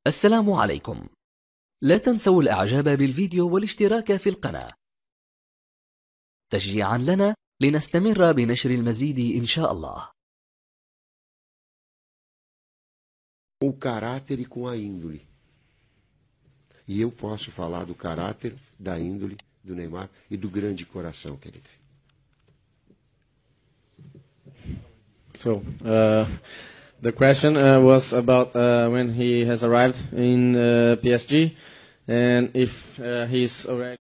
السلام عليكم. لا تنسوا الإعجاب بالفيديو والاشتراك في القناة تشجيعا لنا لنستمر بنشر المزيد إن شاء الله. Com o caráter e com a índole. E eu posso falar do caráter, da índole do Neymar e do grande coração que ele tem. So, the question was about when he has arrived in PSG and if he's already